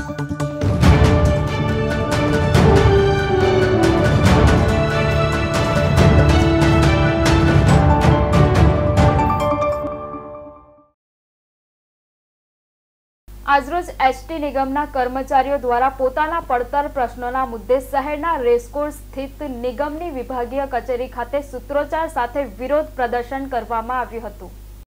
આજરોજ એસટી નિગમના કર્મચારીઓ દ્વારા પોતાના પડતર પ્રશ્નોના મુદ્દે શહેરના રેસકોર્સ સ્થિત નિગમની વિભાગીય કચેરી ખાતે સૂત્રોચ્ચાર સાથે વિરોધ પ્રદર્શન કરવામાં આવ્યું હતું।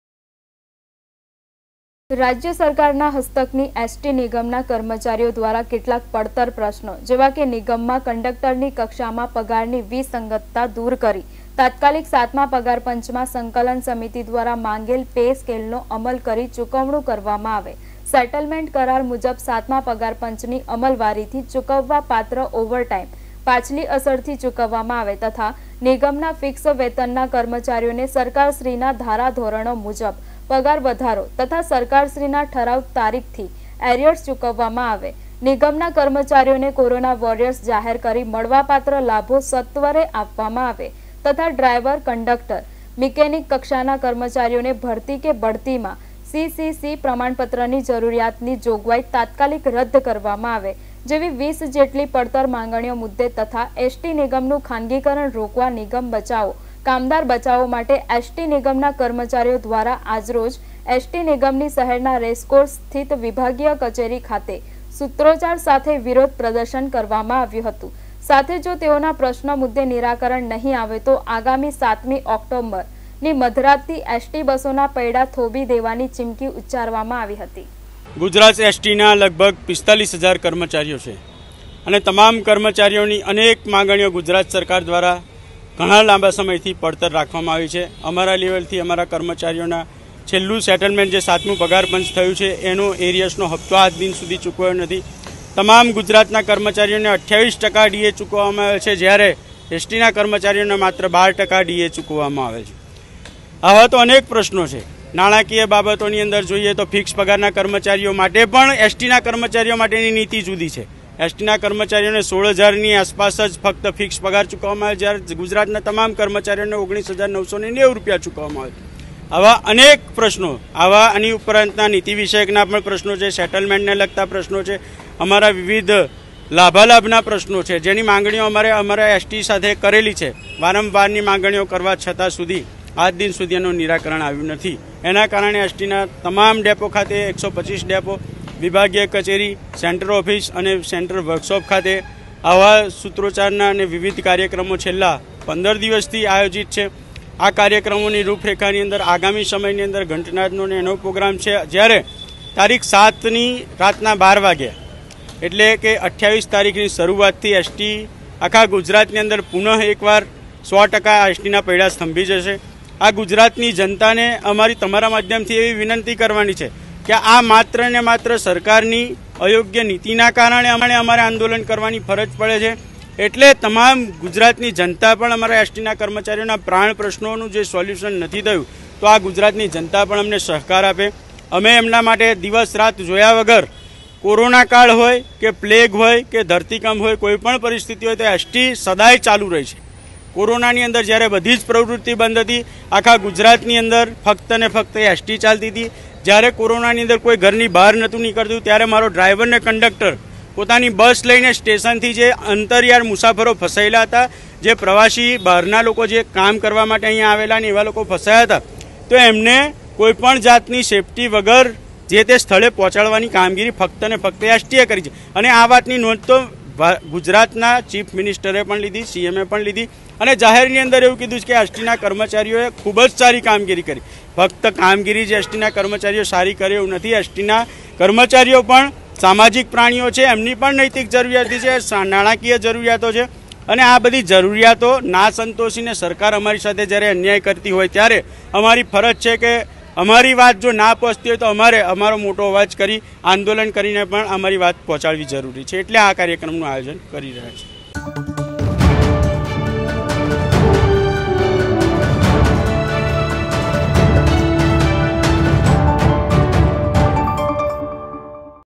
રાજ્ય સરકારના હસ્તકની એસટી નિગમના કર્મચારીઓ દ્વારા કેટલાક પડતર પ્રશ્નો જેવા કે નિગમમાં કંડક્ટરની કક્ષામાં પગારની વિસંગતતા દૂર કરી તાત્કાલિક 7મા પગાર પંચમાં સંકલન સમિતિ દ્વારા માંગેલ પે સ્કેલનો અમલ કરી ચૂકવણું કરવામાં આવે, સેટલમેન્ટ કરાર મુજબ 7મા પગાર પંચની અમલવારીથી ચૂકવવા પાત્ર ઓવરટાઈમ પાછલી અસરથી ચૂકવવામાં આવે તથા નિગમના ફિક્સ વેતનના કર્મચારીઓને સરકારશ્રીના ધારાધોરણો મુજબ પગાર વધારો તથા સરકારશ્રીના ઠરાવ તારીખથી એરિયર્સ ચૂકવવામાં આવે। નિગમના કર્મચારીઓને કોરોના વોરિયર્સ જાહેર કરી મળવાપાત્ર લાભો સત્વરે આપવામાં આવે તથા ડ્રાઈવર, કંડક્ટર, મિકેનિક કક્ષાના કર્મચારીઓને ભરતી કે બઢતીમાં CCC પ્રમાણપત્રની જરૂરિયાતની જોગવાઈ તાત્કાલિક રદ કરવામાં આવે જેવી 20 જેટલી પડતર માંગણીઓ મુદ્દે તથા એસટી નિગમનું ખાનગીકરણ રોકવા નિગમ બચાવો કામદાર બચાવો માટે એસટી નિગમના કર્મચારીઓ દ્વારા આજરોજ એસટી નિગમની શહેરના રેસકોર્સ સ્થિત વિભાગીય કચેરી ખાતે સૂત્રોચ્ચાર સાથે વિરોધ પ્રદર્શન કરવામાં આવ્યું હતું। સાથે જો તેઓના પ્રશ્ન મુદ્દે નિરાકરણ નહીં આવે તો આગામી 7મી ઓક્ટોબર ની મધરાતથી એસટી બસોના પૈડા થોભી દેવાની ચીમકી ઉચ્ચારવામાં આવી હતી। ગુજરાત એસટીના લગભગ 45,000 કર્મચારીઓ છે અને તમામ કર્મચારીઓની અનેક માંગણીઓ ગુજરાત સરકાર દ્વારા ઘણા લાંબા સમયથી પડતર રાખવામાં આવી છે। અમારા લેવલથી અમારા કર્મચારીઓના છેલ્લું સેટલમેન્ટ જે 7મું પગાર પંચ થયું છે એનો એરિયર્સનો હપ્તો આજ દિન સુધી ચૂકવ્યો નથી। તમામ ગુજરાતના કર્મચારીઓને 28% ડીએ ચૂકવવામાં આવે છે જ્યારે એસટીના કર્મચારીઓને માત્ર 12% ડીએ ચૂકવવામાં આવે છે। આવા તો અનેક પ્રશ્નો છે। નાણાકીય બાબતોની અંદર જોઈએ તો ફિક્સ પગારના કર્મચારીઓ માટે પણ એસટીના કર્મચારીઓ માટેની નીતિ જુદી છે। એસટીના કર્મચારીઓને 16,000ની આસપાસ જ ફક્ત ફિક્સ પગાર ચૂકવવામાં આવે જ્યારે ગુજરાતના તમામ કર્મચારીઓને 19,990 રૂપિયા ચૂકવવામાં આવે। આવા અનેક પ્રશ્નો, આવા આની ઉપરાંતના નીતિ વિષયકના પણ પ્રશ્નો છે, સેટલમેન્ટને લગતા પ્રશ્નો છે, અમારા વિવિધ લાભાલાભના પ્રશ્નો છે જેની માંગણીઓ અમારા એસટી સાથે કરેલી છે। વારંવારની માંગણીઓ કરવા છતાં સુધી આજ દિન સુધી એનું નિરાકરણ આવ્યું નથી। એના કારણે એસટીના તમામ ડેપો ખાતે 125 ડેપો, વિભાગીય કચેરી, સેન્ટર ઓફિસ અને સેન્ટર વર્કશોપ ખાતે આવા સૂત્રોચ્ચારના અને વિવિધ કાર્યક્રમો છેલ્લા 15 દિવસથી આયોજિત છે। આ કાર્યક્રમોની રૂપરેખાની અંદર આગામી સમયની અંદર ઘંટનાદનો એનો પ્રોગ્રામ છે જ્યારે તારીખ 7ની રાતના 12 વાગ્યા એટલે કે 28 તારીખની શરૂઆતથી એસટી આખા ગુજરાતની અંદર પુનઃ એકવાર 100% એસટીના પૈડા સ્તંભી જશે। આ ગુજરાતની જનતાને અમારી તમારા માધ્યમથી એવી વિનંતી કરવાની છે કે આ માત્ર ને માત્ર સરકારની અયોગ્ય નીતિના કારણે અમારે આંદોલન કરવાની ફરજ પડે છે। એટલે તમામ ગુજરાતની જનતા પણ અમારા એસટીના કર્મચારીઓના પ્રાણ પ્રશ્નોનું જે સોલ્યુશન નથી થયું તો આ ગુજરાતની જનતા પણ અમને સહકાર આપે। અમે એમના માટે દિવસ રાત જોયા વગર કોરોના કાળ હોય કે પ્લેગ હોય કે ધરતીકંપ હોય કોઈ પણ પરિસ્થિતિ હોય તો એસટી સદાય ચાલુ રહી છે। કોરોનાની અંદર જ્યારે બધી જ પ્રવૃત્તિ બંધ હતી આખા ગુજરાતની અંદર ફક્ત ને ફક્ત એસટી ચાલતી હતી। જ્યારે કોરોનાની અંદર કોઈ ઘરની બહાર નહોતું નીકળતું ત્યારે મારો ડ્રાઈવર ને કંડક્ટર પોતાની બસ લઈને સ્ટેશનથી જે અંતરિયાળ મુસાફરો ફસાયેલા હતા, જે પ્રવાસી બહારના લોકો જે કામ કરવા માટે અહીંયા આવેલા ને એવા લોકો ફસાયા હતા તો એમને કોઈ પણ જાતની સેફટી વગર જે તે સ્થળે પહોંચાડવાની કામગીરી ફક્ત ને ફક્ત એસટીએ કરી છે। અને આ વાતની નોંધ તો ગુજરાતના ચીફ મિનિસ્ટરે પણ લીધી, સીએમએ પણ લીધી અને જાહેરની અંદર એવું કીધું કે એસટીના કર્મચારીઓએ ખૂબ જ સારી કામગીરી કરી। ફક્ત કામગીરી જે એસટીના કર્મચારીઓ સારી કરે એવું નથી, એસટીના કર્મચારીઓ પણ સામાજિક પ્રાણીઓ છે, એમની પણ નૈતિક જરૂરિયાતો છે, નાણાકીય જરૂરિયાતો છે અને આ બધી જરૂરિયાતો ના સંતોષીને સરકાર અમારી સાથે જ્યારે અન્યાય કરતી હોય ત્યારે અમારી ફરજ છે કે અમારી વાત જો ના પહોંચતી હોય તો અમારો મોટો અવાજ કરી આંદોલન કરીને પણ અમારી વાત પહોંચાડવી જરૂરી છે। એટલે આ કાર્યક્રમનું આયોજન કરી રહ્યા છે।